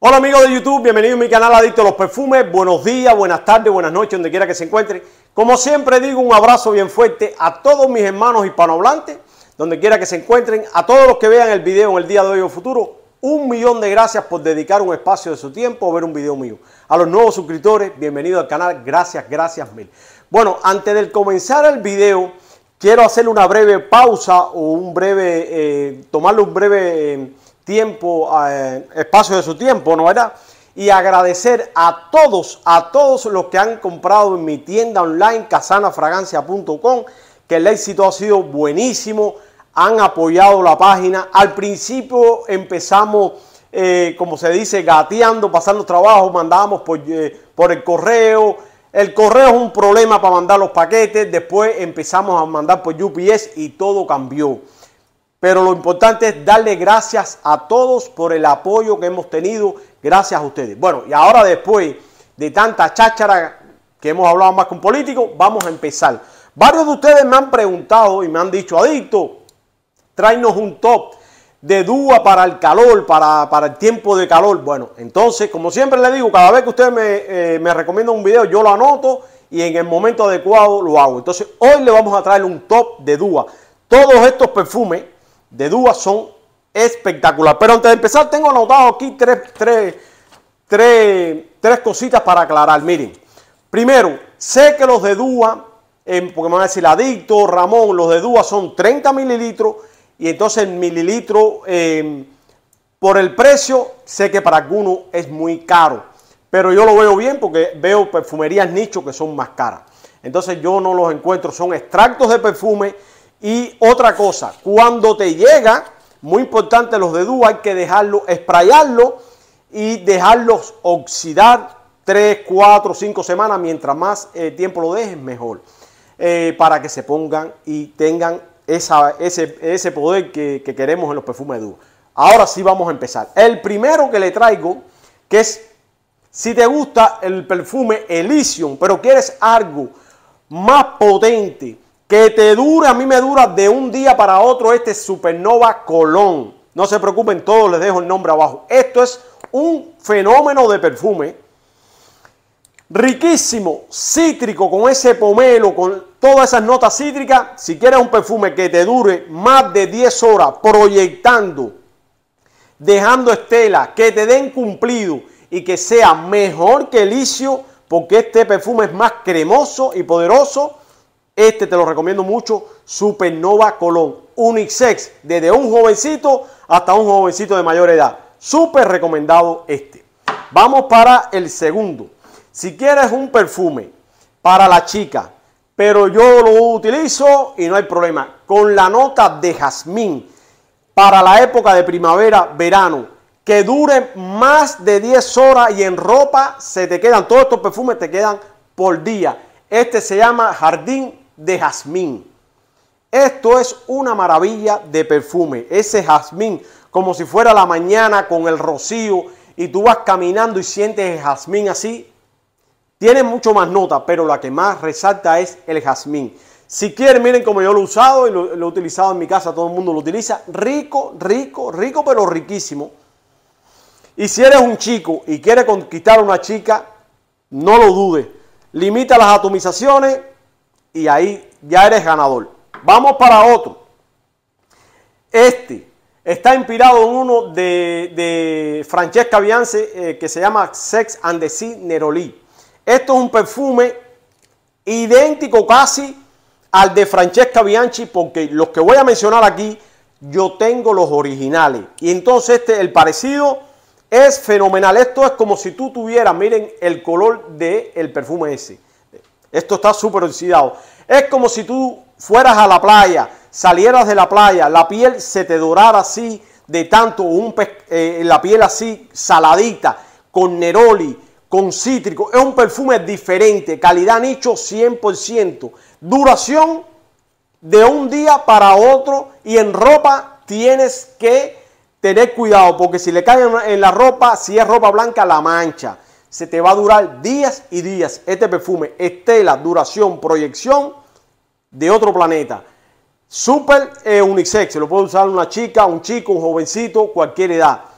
Hola amigos de YouTube, bienvenidos a mi canal Adicto a los Perfumes. Buenos días, buenas tardes, buenas noches, donde quiera que se encuentren. Como siempre digo, un abrazo bien fuerte a todos mis hermanos hispanohablantes, donde quiera que se encuentren. A todos los que vean el video en el día de hoy o futuro, 1.000.000 de gracias por dedicar un espacio de su tiempo a ver un video mío. A los nuevos suscriptores, bienvenidos al canal, gracias mil. Bueno, antes de comenzar el video, quiero hacerle una breve pausa o tomarle un breve tiempo, espacio de su tiempo, ¿no verdad? Y agradecer a todos los que han comprado en mi tienda online casanafragancia.com, que el éxito ha sido buenísimo, han apoyado la página. Al principio empezamos, como se dice, gateando, pasando trabajo, mandábamos por el correo. El correo es un problema para mandar los paquetes, después empezamos a mandar por UPS y todo cambió. Pero lo importante es darle gracias a todos por el apoyo que hemos tenido, gracias a ustedes. Bueno, y ahora después de tanta cháchara que hemos hablado más con políticos, vamos a empezar. Varios de ustedes me han preguntado y me han dicho, Adicto, tráenos un top de Dua para el calor, para el tiempo de calor. Bueno, entonces, como siempre les digo, cada vez que ustedes me recomiendan un video, yo lo anoto y en el momento adecuado lo hago. Entonces, hoy le vamos a traer un top de Dua. Todos estos perfumes de Dua son espectaculares. Pero antes de empezar, tengo anotado aquí tres cositas para aclarar. Miren, primero, sé que los de Dua, porque me van a decir Adicto, Ramón, los de Dua son 30 mililitros. Y entonces el mililitro, por el precio, sé que para algunos es muy caro. Pero yo lo veo bien porque veo perfumerías nicho que son más caras. Entonces yo no los encuentro, son extractos de perfume. Y otra cosa, cuando te llega, muy importante, los de Dua hay que dejarlo, sprayarlo y dejarlos oxidar 3, 4, 5 semanas. Mientras más tiempo lo dejes, mejor. Para que se pongan y tengan ese poder que queremos en los perfumes de Dua. Ahora sí vamos a empezar. El primero que le traigo, que es, si te gusta el perfume Elysium, pero quieres algo más potente, que te dure, a mí me dura de un día para otro, este Supernova Cologne. No se preocupen, todos les dejo el nombre abajo. Esto es un fenómeno de perfume. Riquísimo, cítrico, con ese pomelo, con todas esas notas cítricas. Si quieres un perfume que te dure más de 10 horas proyectando, dejando estela, que te den cumplido y que sea mejor que Elysium, porque este perfume es más cremoso y poderoso. Este te lo recomiendo mucho, Supernova Cologne, unisex, desde un jovencito hasta un jovencito de mayor edad. Súper recomendado este. Vamos para el segundo. Si quieres un perfume para la chica, pero yo lo utilizo y no hay problema, con la nota de jazmín para la época de primavera, verano, que dure más de 10 horas y en ropa se te quedan, todos estos perfumes te quedan por día. Este se llama Jardín de Jazmín. Esto es una maravilla de perfume, ese jazmín, como si fuera la mañana con el rocío y tú vas caminando y sientes el jazmín así. Tiene mucho más nota, pero la que más resalta es el jazmín. Si quieren, miren como yo lo he usado y lo he utilizado en mi casa, todo el mundo lo utiliza. Rico, pero riquísimo. Y si eres un chico y quieres conquistar a una chica, no lo dudes. Limita las atomizaciones y ahí ya eres ganador. Vamos para otro. Este está inspirado en uno de Francesca Bianchi que se llama Sex and the Sea Neroli. Esto es un perfume idéntico casi al de Francesca Bianchi, porque los que voy a mencionar aquí, yo tengo los originales. Y entonces el parecido es fenomenal. Esto es como si tú tuvieras, miren el color del perfume ese. Esto está súper oxidado. Es como si tú fueras a la playa, salieras de la playa, la piel se te dorara así de tanto, la piel así saladita, con neroli, con cítrico. Es un perfume diferente, calidad nicho 100%. Duración de un día para otro y en ropa tienes que tener cuidado porque si le cae en la ropa, si es ropa blanca, la mancha. Se te va a durar días y días. Este perfume, estela, duración, proyección de otro planeta. Súper unisex. Se lo puede usar una chica, un chico, un jovencito, cualquier edad.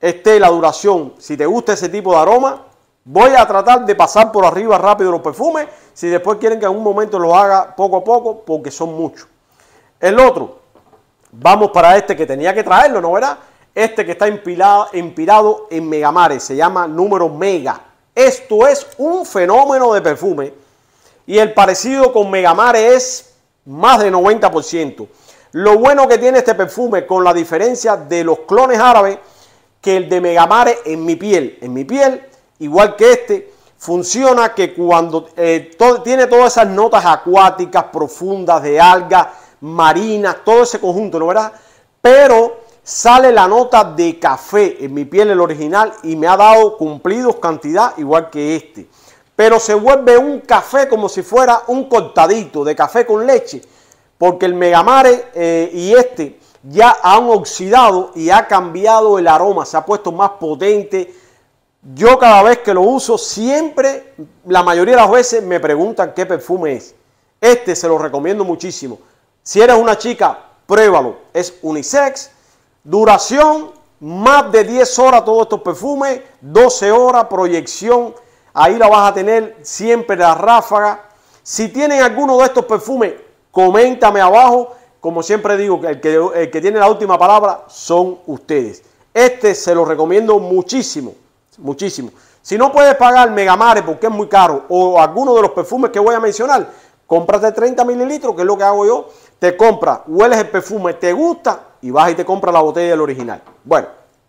esté la duración, si te gusta ese tipo de aroma, voy a tratar de pasar por arriba rápido los perfumes, si después quieren que en un momento lo haga poco a poco, porque son muchos. El otro, vamos para este que tenía que traerlo, ¿no verdad? Este que está inspirado en Megamare, se llama número Mega. Esto es un fenómeno de perfume y el parecido con Megamare es más de 90%. Lo bueno que tiene este perfume, con la diferencia de los clones árabes, que el de Megamare en mi piel, igual que este, funciona que cuando tiene todas esas notas acuáticas, profundas, de algas, marinas, todo ese conjunto, ¿no verdad? Pero sale la nota de café en mi piel, el original, y me ha dado cumplidos cantidad igual que este. Pero se vuelve un café como si fuera un cortadito de café con leche, porque el Megamare y este ya han oxidado y ha cambiado el aroma, se ha puesto más potente. Yo cada vez que lo uso, siempre, la mayoría de las veces, me preguntan qué perfume es. Este se lo recomiendo muchísimo. Si eres una chica, pruébalo. Es unisex. Duración, más de 10 horas todos estos perfumes. 12 horas, proyección. Ahí la vas a tener siempre la ráfaga. Si tienen alguno de estos perfumes, coméntame abajo. Como siempre digo, el que tiene la última palabra son ustedes. Este se lo recomiendo muchísimo. Muchísimo. Si no puedes pagar Megamare porque es muy caro, o alguno de los perfumes que voy a mencionar, cómprate 30 mililitros, que es lo que hago yo. Te compras, hueles el perfume, te gusta y vas y te compras la botella del original. Bueno,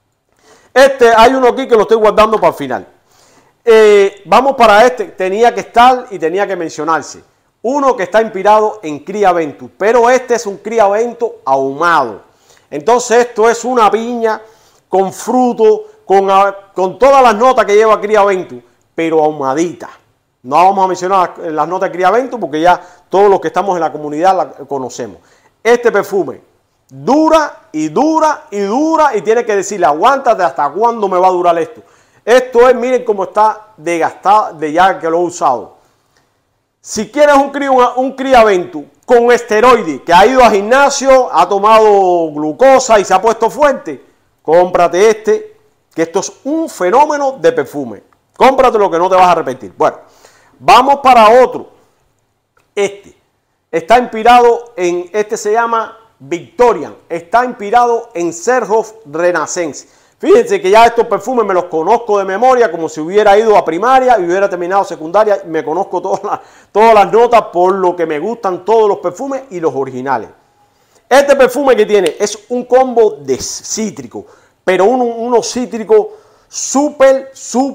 hay uno aquí que lo estoy guardando para el final. Vamos para este. Tenía que estar y tenía que mencionarse. Uno que está inspirado en Cria Ventus, pero este es un Cria Ventus ahumado. Entonces esto es una piña con fruto, con todas las notas que lleva Cria Ventus, pero ahumadita. No vamos a mencionar las notas de Cria Ventus porque ya todos los que estamos en la comunidad la conocemos. Este perfume dura y dura y dura y tiene que decirle, aguántate, ¿hasta cuándo me va a durar esto? Esto es, miren cómo está desgastado de ya que lo he usado. Si quieres un Cria Ventus con esteroide, que ha ido al gimnasio, ha tomado glucosa y se ha puesto fuerte, cómprate este, que esto es un fenómeno de perfume. Cómprate lo que no te vas a arrepentir. Bueno, vamos para otro. Este está inspirado en, se llama Victorian. Está inspirado en Cherhoff Renaissance. Fíjense que ya estos perfumes me los conozco de memoria, como si hubiera ido a primaria y hubiera terminado secundaria. Me conozco todas las notas por lo que me gustan todos los perfumes y los originales. Este perfume que tiene es un combo de cítrico, pero unos cítricos súper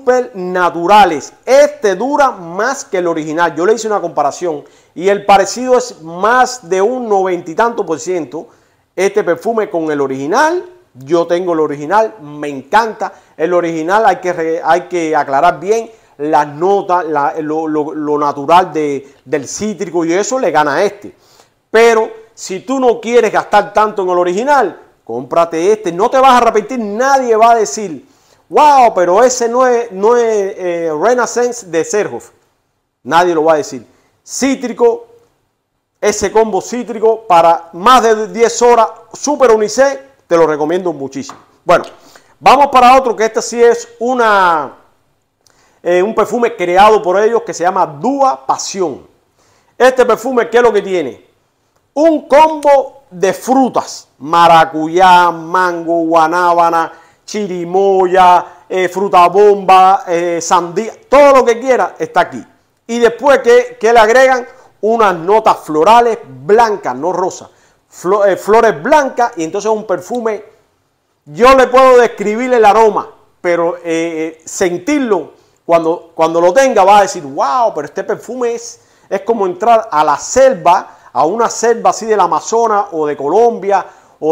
naturales. Este dura más que el original. Yo le hice una comparación y el parecido es más de un 90 y tanto %. Este perfume con el original. Yo tengo el original, me encanta. El original hay que aclarar bien las notas, lo natural del cítrico, y eso le gana a este. Pero si tú no quieres gastar tanto en el original, cómprate este. No te vas a arrepentir, nadie va a decir, wow, pero ese no es Renaissance de Cherhoff. Nadie lo va a decir. Cítrico, ese combo cítrico para más de 10 horas, super unisex. Te lo recomiendo muchísimo. Bueno, vamos para otro, que este sí es un perfume creado por ellos que se llama Dua Pasión. Este perfume, ¿qué es lo que tiene? Un combo de frutas. Maracuyá, mango, guanábana, chirimoya, fruta bomba, sandía. Todo lo que quiera está aquí. Y después que le agregan unas notas florales blancas, no rosas. Flores blancas, y entonces un perfume, yo le puedo describir el aroma, pero sentirlo, cuando lo tenga va a decir, wow, pero este perfume es como entrar a la selva, a una selva así del Amazonas o de Colombia,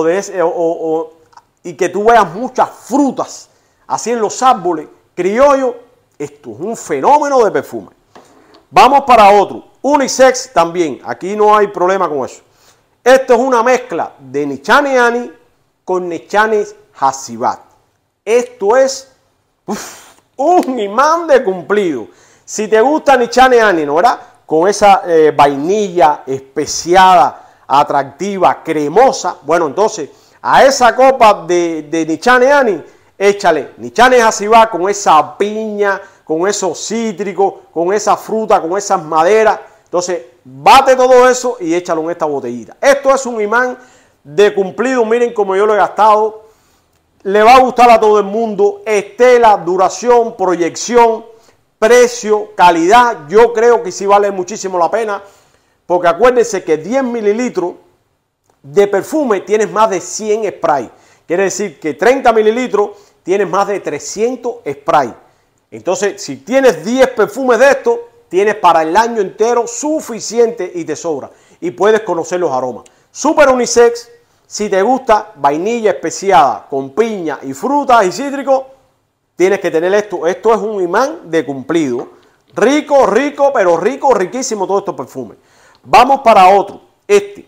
y que tú veas muchas frutas así en los árboles, criollo. Esto es un fenómeno de perfume. Vamos para otro, unisex también, aquí no hay problema con eso. Esto es una mezcla de Nichane Annie con Nichane Hasibat. Esto es un imán de cumplido. Si te gusta Nichane Annie, ¿no verdad? Con esa vainilla especiada, atractiva, cremosa. Bueno, entonces a esa copa de Nichane Annie, échale Nichane Jasibá con esa piña, con esos cítricos, con esa fruta, con esas maderas. Entonces, bate todo eso y échalo en esta botellita. Esto es un imán de cumplido. Miren cómo yo lo he gastado. Le va a gustar a todo el mundo. Estela, duración, proyección, precio, calidad. Yo creo que sí vale muchísimo la pena. Porque acuérdense que 10 mililitros de perfume tienes más de 100 spray. Quiere decir que 30 mililitros tienes más de 300 spray. Entonces, si tienes 10 perfumes de estos, tienes para el año entero suficiente y te sobra. Y puedes conocer los aromas. Super unisex. Si te gusta vainilla especiada con piña y frutas y cítricos, tienes que tener esto. Esto es un imán de cumplido. Rico, rico, pero rico, riquísimo todos estos perfumes. Vamos para otro. Este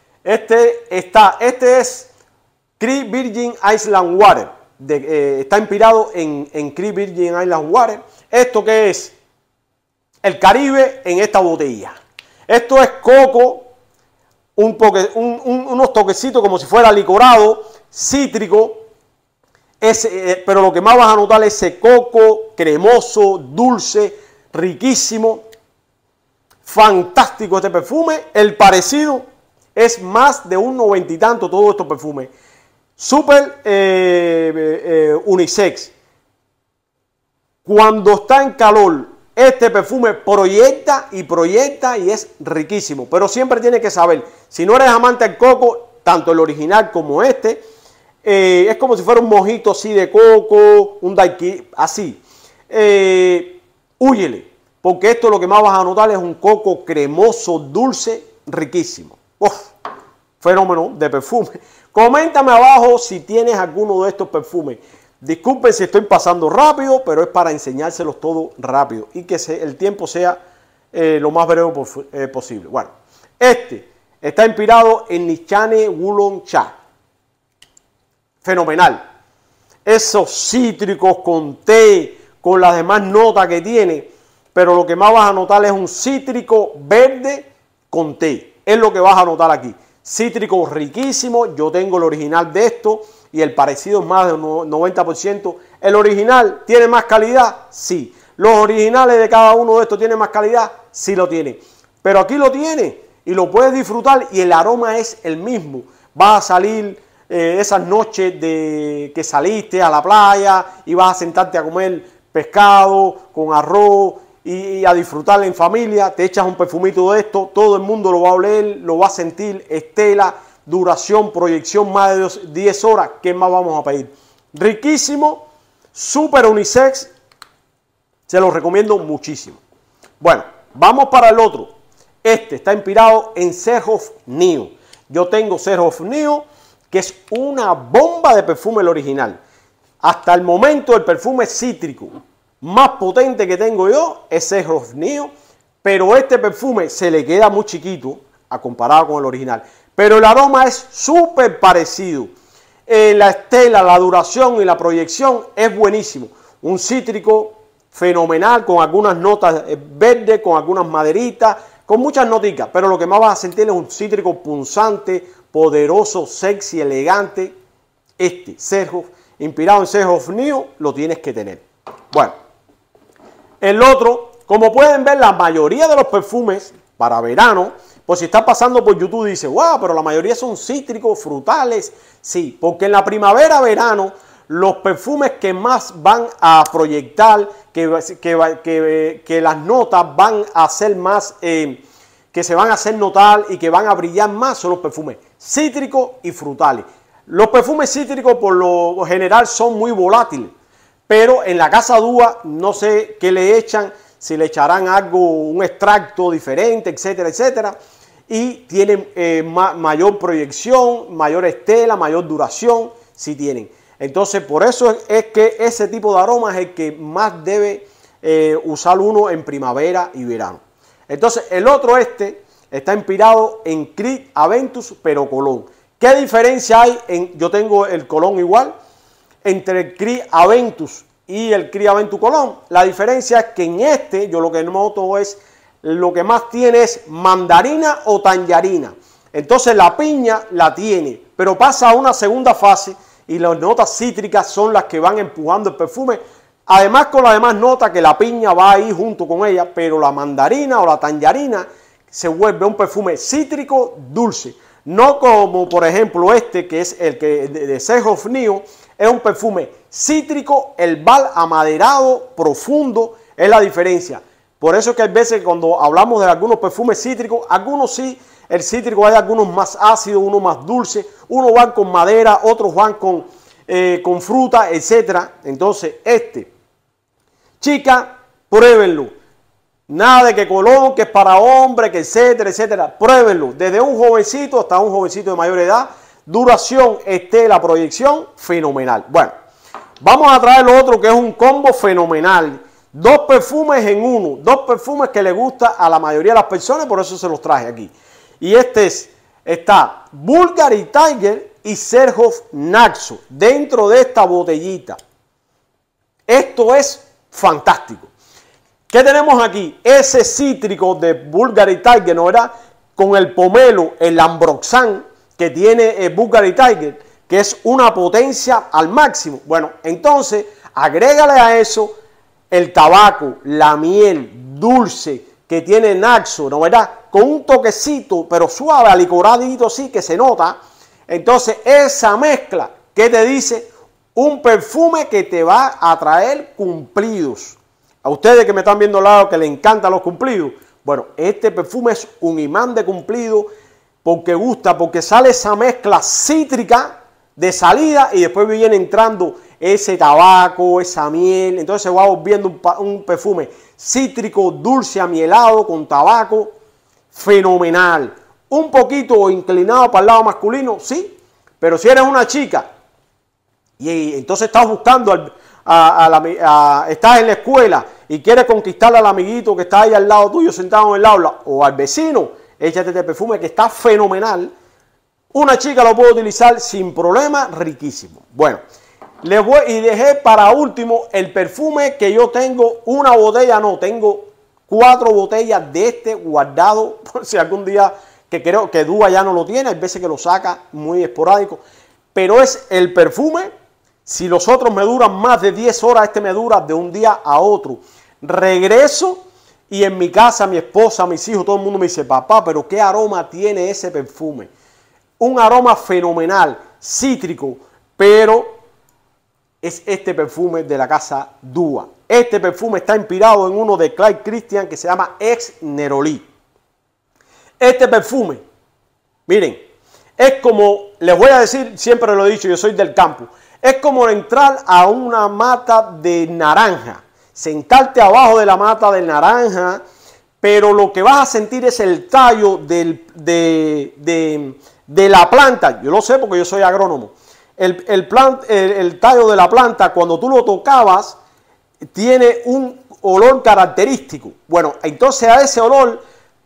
es Cree Virgin Island Water. Está inspirado en Cree Virgin Island Water. ¿Esto qué es? El Caribe en esta botella. Esto es coco, unos toquecitos como si fuera licorado, cítrico, pero lo que más vas a notar es ese coco cremoso, dulce, riquísimo, fantástico este perfume. El parecido es más de un 90 y tanto todos estos perfumes. Super unisex. Cuando está en calor, este perfume proyecta y es riquísimo. Pero siempre tienes que saber, si no eres amante del coco, tanto el original como este, es como si fuera un mojito así de coco, un daiquiri, así. Húyele, porque esto lo que más vas a notar es un coco cremoso, dulce, riquísimo. Uf, fenómeno de perfume. Coméntame abajo si tienes alguno de estos perfumes. Disculpen si estoy pasando rápido, pero es para enseñárselos todo rápido y que el tiempo sea lo más breve posible. Bueno, este está inspirado en Nichane Wulong Cha. Fenomenal. Esos cítricos con té, con las demás notas que tiene, pero lo que más vas a notar es un cítrico verde con té. Es lo que vas a notar aquí. Cítrico riquísimo. Yo tengo el original de esto y el parecido es más del 90%. ¿El original tiene más calidad? Sí. ¿Los originales de cada uno de estos tienen más calidad? Sí lo tiene. Pero aquí lo tiene y lo puedes disfrutar y el aroma es el mismo. Vas a salir esas noches de que saliste a la playa y vas a sentarte a comer pescado con arroz y a disfrutar en familia. Te echas un perfumito de esto, todo el mundo lo va a oler, lo va a sentir. Estela, duración, proyección más de 10 horas. ¿Qué más vamos a pedir? Riquísimo, super unisex. Se los recomiendo muchísimo. Bueno, vamos para el otro. Este está inspirado en Serhoff Neo. Yo tengo Serhoff Neo, que es una bomba de perfume el original. Hasta el momento el perfume cítrico más potente que tengo yo es Serhoff Neo, pero este perfume se le queda muy chiquito a comparado con el original. Pero el aroma es súper parecido. La estela, la duración y la proyección es buenísimo. Un cítrico fenomenal con algunas notas verdes, con algunas maderitas, con muchas noticas. Pero lo que más vas a sentir es un cítrico punzante, poderoso, sexy, elegante. Este Serhoff, inspirado en Serhoff Neo, lo tienes que tener. Bueno, el otro, como pueden ver, la mayoría de los perfumes para verano, pues si estás pasando por YouTube y dices, wow, pero la mayoría son cítricos, frutales. Sí, porque en la primavera, verano, los perfumes que más van a proyectar, que las notas van a ser más, que se van a hacer notar y que van a brillar más, son los perfumes cítricos y frutales. Los perfumes cítricos por lo general son muy volátiles, pero en la casa Dúa no sé qué le echan, si le echarán algo, un extracto diferente, etcétera, etcétera. Y tienen mayor proyección, mayor estela, mayor duración, si tienen. Entonces, por eso es que ese tipo de aroma es el que más debe usar uno en primavera y verano. Entonces, el otro está inspirado en Creed Aventus, pero Cologne. ¿Qué diferencia hay? Yo tengo el Cologne igual, entre el Creed Aventus y el Creed Aventus Cologne. La diferencia es que en este, yo lo que noto es, lo que más tiene es mandarina o tangerina. Entonces la piña la tiene, pero pasa a una segunda fase y las notas cítricas son las que van empujando el perfume. Además, con la demás nota que la piña va ahí junto con ella, pero la mandarina o la tangerina se vuelve un perfume cítrico dulce. No como, por ejemplo, este que es el que de Serhoff Neo, es un perfume cítrico, el bal amaderado, profundo, es la diferencia. Por eso es que hay veces cuando hablamos de algunos perfumes cítricos, algunos sí, el cítrico hay algunos más ácidos, unos más dulces, unos van con madera, otros van con fruta, etc. Entonces, chica, pruébenlo. Nada de que Colón, que es para hombre, que etcétera, etcétera. Pruébenlo. Desde un jovencito hasta un jovencito de mayor edad. Duración, la proyección, fenomenal. Bueno, vamos a traer lo otro que es un combo fenomenal. Dos perfumes en uno. Dos perfumes que le gusta a la mayoría de las personas, por eso se los traje aquí. Y está Bulgari Tiger y Serhoff Naxo dentro de esta botellita. Esto es fantástico. ¿Qué tenemos aquí? Ese cítrico de Bulgari Tiger, ¿no verdad? Con el pomelo, el ambroxan que tiene el Bulgari Tiger, que es una potencia al máximo. Bueno, entonces agrégale a eso el tabaco, la miel dulce que tiene Naxo, ¿no verdad? Con un toquecito, pero suave, alicoradito así, que se nota. Entonces esa mezcla, ¿qué te dice? Un perfume que te va a traer cumplidos. A ustedes que me están viendo al lado que les encantan los cumplidos, bueno, este perfume es un imán de cumplido porque gusta, porque sale esa mezcla cítrica de salida y después viene entrando ese tabaco, esa miel, entonces se va volviendo un perfume cítrico, dulce, amielado, con tabaco, fenomenal. Un poquito inclinado para el lado masculino, sí, pero si eres una chica y entonces estás buscando, estás en la escuela y quieres conquistar al amiguito que está ahí al lado tuyo sentado en el aula o al vecino, échate este perfume que está fenomenal. Una chica lo puede utilizar sin problema, riquísimo. Bueno, y dejé para último el perfume que yo tengo, una botella, no, tengo 4 botellas de este guardado, por si algún día, que creo que Dúa ya no lo tiene, hay veces que lo saca muy esporádico, pero es el perfume, si los otros me duran más de 10 horas, este me dura de un día a otro. Regreso y en mi casa, mi esposa, mis hijos, todo el mundo me dice, papá, pero ¿qué aroma tiene ese perfume? Un aroma fenomenal, cítrico, pero es este perfume de la casa Dúa. Este perfume está inspirado en uno de Clyde Christian que se llama Ex Neroli. Este perfume, miren, es como, les voy a decir, siempre lo he dicho, yo soy del campo, es como entrar a una mata de naranja, sentarte abajo de la mata de naranja, pero lo que vas a sentir es el tallo de la planta. Yo lo sé porque yo soy agrónomo. El tallo de la planta, cuando tú lo tocabas, tiene un olor característico. Bueno, entonces a ese olor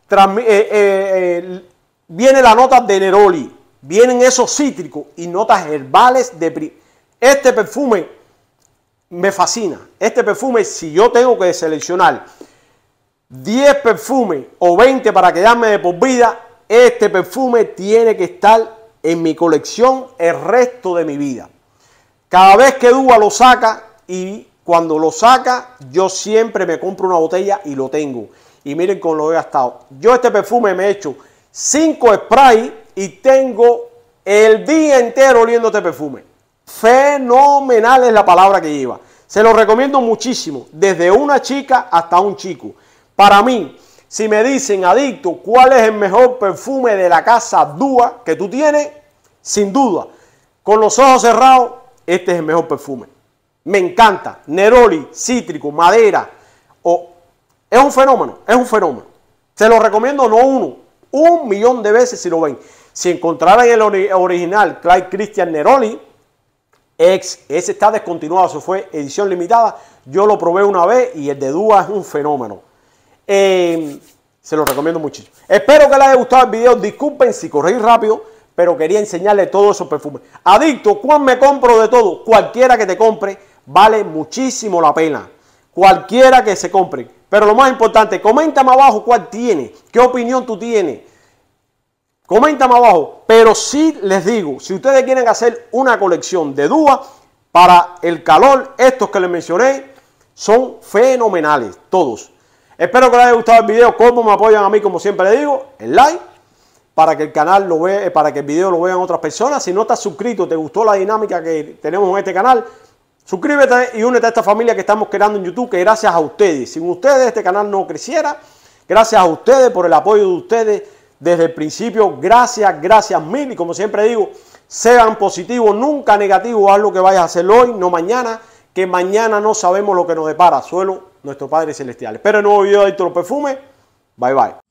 viene la nota de Neroli, vienen esos cítricos y notas herbales Este perfume me fascina. Este perfume, si yo tengo que seleccionar 10 perfumes o 20 para quedarme de por vida, este perfume tiene que estar en mi colección el resto de mi vida. Cada vez que Dúa lo saca, y cuando lo saca, yo siempre me compro una botella y lo tengo. Y miren cómo lo he gastado. Yo este perfume me he hecho 5 sprays y tengo el día entero oliendo este perfume. Fenomenal es la palabra que lleva. Se lo recomiendo muchísimo, desde una chica hasta un chico. Para mí, si me dicen, adicto, ¿cuál es el mejor perfume de la casa Dúa que tú tienes? Sin duda, con los ojos cerrados, este es el mejor perfume. Me encanta. Neroli, cítrico, madera. Es un fenómeno, es un fenómeno. Se lo recomiendo no uno, 1.000.000 de veces si lo ven. Si encontraran el original Clyde Christian Neroli, ese está descontinuado, eso fue edición limitada. Yo lo probé una vez y el de Dúa es un fenómeno. Se lo recomiendo muchísimo. Espero que les haya gustado el video. Disculpen si corrí rápido, pero quería enseñarles todos esos perfumes. Adicto, ¿cuál me compro de todo? Cualquiera que te compre vale muchísimo la pena. Cualquiera que se compre. Pero lo más importante, coméntame abajo cuál tienes, qué opinión tú tienes. Comenten abajo. Pero sí les digo, si ustedes quieren hacer una colección de dúas para el calor, estos que les mencioné son fenomenales, todos. Espero que les haya gustado el video. Como me apoyan a mí, como siempre les digo, el like, para que el canal lo vea, para que el video lo vean otras personas. Si no estás suscrito, te gustó la dinámica que tenemos en este canal, suscríbete y únete a esta familia que estamos creando en YouTube, que gracias a ustedes, sin ustedes este canal no creciera. Gracias a ustedes por el apoyo de ustedes desde el principio. Gracias mil. Y como siempre digo, sean positivos, nunca negativos. Haz lo que vayas a hacer hoy, no mañana, que mañana no sabemos lo que nos depara. Solo nuestro Padre Celestial. Espero el nuevo video de Adicto a los Perfumes. Bye bye.